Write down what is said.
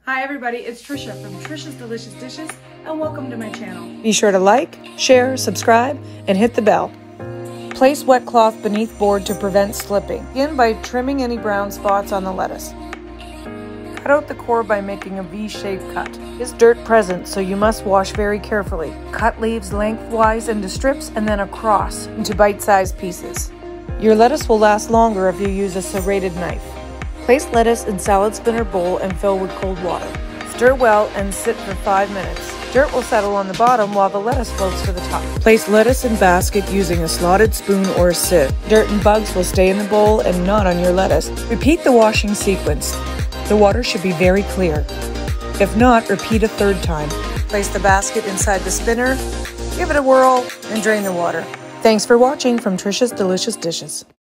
Hi everybody, it's Trisha from Trisha's Delicious Dishes and welcome to my channel. Be sure to like, share, subscribe, and hit the bell. Place wet cloth beneath board to prevent slipping. Begin by trimming any brown spots on the lettuce. Cut out the core by making a V-shaped cut. There's dirt present, so you must wash very carefully. Cut leaves lengthwise into strips and then across into bite-sized pieces. Your lettuce will last longer if you use a serrated knife. Place lettuce in salad spinner bowl and fill with cold water. Stir well and sit for 5 minutes. Dirt will settle on the bottom while the lettuce floats to the top. Place lettuce in basket using a slotted spoon or a sieve. Dirt and bugs will stay in the bowl and not on your lettuce. Repeat the washing sequence. The water should be very clear. If not, repeat a third time. Place the basket inside the spinner, give it a whirl, and drain the water. Thanks for watching from Trisha's Delicious Dishes.